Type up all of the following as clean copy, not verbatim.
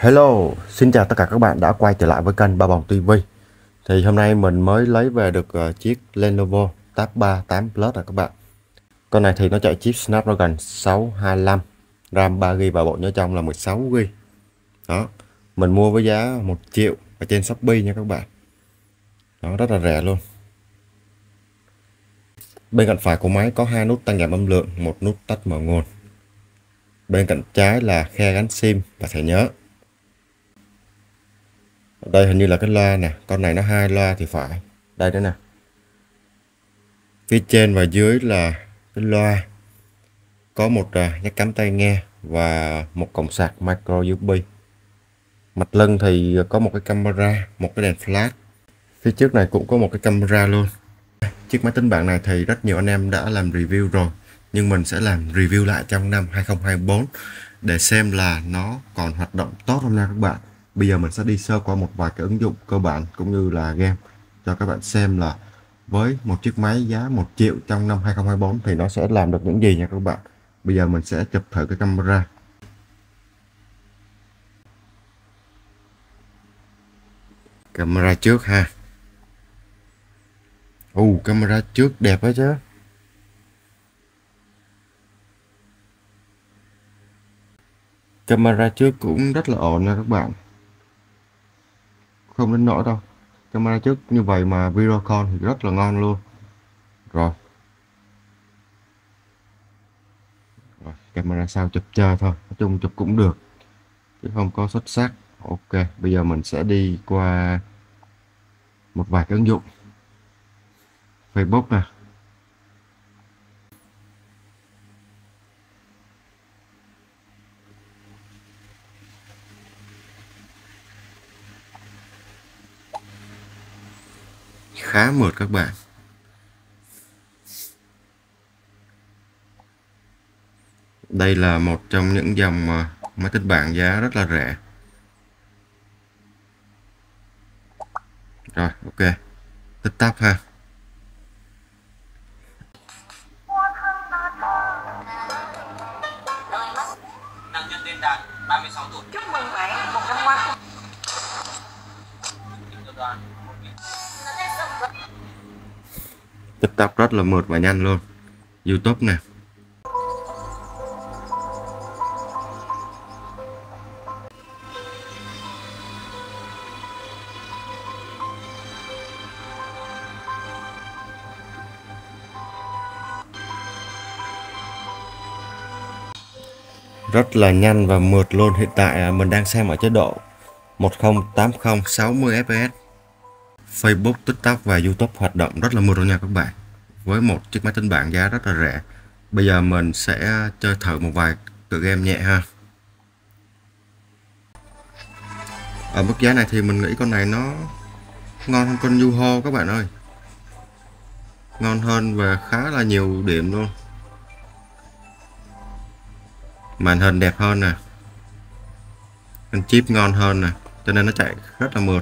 Hello, xin chào tất cả các bạn đã quay trở lại với kênh Ba Bồng TV. Thì hôm nay mình mới lấy về được chiếc Lenovo Tab 3 8 Plus rồi các bạn. Con này thì nó chạy chip Snapdragon 625, RAM 3GB và bộ nhớ trong là 16GB. Đó, mình mua với giá 1 triệu ở trên Shopee nha các bạn. Đó, rất là rẻ luôn. Bên cạnh phải của máy có hai nút tăng giảm âm lượng, một nút tắt mở nguồn. Bên cạnh trái là khe gắn SIM và thẻ nhớ. Đây hình như là cái loa nè, con này nó hai loa thì phải. Đây nữa nè. Phía trên và dưới là cái loa. Có một jack cắm tai nghe và một cổng sạc micro USB. Mặt lưng thì có một cái camera, một cái đèn flash. Phía trước này cũng có một cái camera luôn. Chiếc máy tính bảng này thì rất nhiều anh em đã làm review rồi, nhưng mình sẽ làm review lại trong năm 2024 để xem là nó còn hoạt động tốt không nha các bạn. Bây giờ mình sẽ đi sơ qua một vài cái ứng dụng cơ bản cũng như là game cho các bạn xem là với một chiếc máy giá 1 triệu trong năm 2024 thì nó sẽ làm được những gì nha các bạn. Bây giờ mình sẽ chụp thử cái camera. Camera trước ha. Camera trước đẹp đó chứ. Camera trước cũng rất là ổn nha các bạn. Không đến nỗi đâu. Camera trước như vậy mà video call thì rất là ngon luôn. Rồi, camera sau chụp chơi thôi. Nói chung chụp cũng được, chứ không có xuất sắc. Ok, bây giờ mình sẽ đi qua một vài cái ứng dụng. Facebook nè. Khá mượt các bạn. Đây là một trong những dòng máy tính bảng giá rất là rẻ. Rồi, ok. Tích tắp ha. Nạn nhân tên Đạt, 36 tuổi. Chúc mừng bạn một năm qua. Tích tắp rất là mượt và nhanh luôn. YouTube nè. Rất là nhanh và mượt luôn. Hiện tại mình đang xem ở chế độ 1080 60 fps. Facebook, TikTok và YouTube hoạt động rất là mượt luôn nha các bạn. Với một chiếc máy tính bảng giá rất là rẻ. Bây giờ mình sẽ chơi thử một vài tựa game nhẹ ha. Ở mức giá này thì mình nghĩ con này nó ngon hơn con Yuho các bạn ơi. Ngon hơn và khá là nhiều điểm luôn. Màn hình đẹp hơn nè, con chip ngon hơn nè, cho nên nó chạy rất là mượt.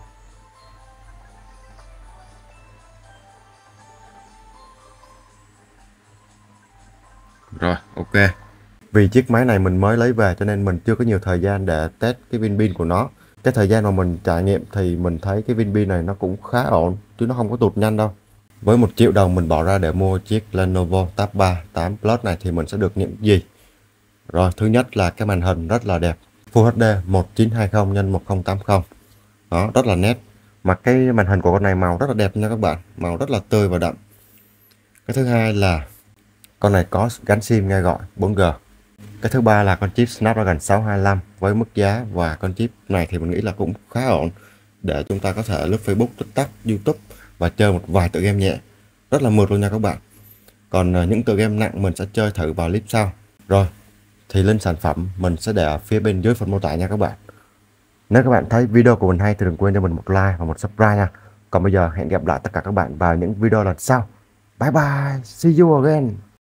Rồi, ok. Vì chiếc máy này mình mới lấy về cho nên mình chưa có nhiều thời gian để test cái viên pin của nó. Cái thời gian mà mình trải nghiệm thì mình thấy cái viên pin này nó cũng khá ổn, chứ nó không có tụt nhanh đâu. Với 1 triệu đồng mình bỏ ra để mua chiếc Lenovo Tab 3 8 Plus này thì mình sẽ được những gì? Rồi, thứ nhất là cái màn hình rất là đẹp, Full HD 1920 x 1080. Đó, rất là nét. Mà cái màn hình của con này màu rất là đẹp nha các bạn, màu rất là tươi và đậm. Cái thứ hai là con này có gắn SIM nghe gọi 4G. Cái thứ ba là con chip Snapdragon 625 với mức giá và con chip này thì mình nghĩ là cũng khá ổn để chúng ta có thể lướt Facebook, TikTok, YouTube và chơi một vài tựa game nhẹ. Rất là mượt luôn nha các bạn. Còn những tựa game nặng mình sẽ chơi thử vào clip sau. Rồi, thì link sản phẩm mình sẽ để ở phía bên dưới phần mô tả nha các bạn. Nếu các bạn thấy video của mình hay thì đừng quên cho mình một like và một subscribe nha. Còn bây giờ hẹn gặp lại tất cả các bạn vào những video lần sau. Bye bye, see you again.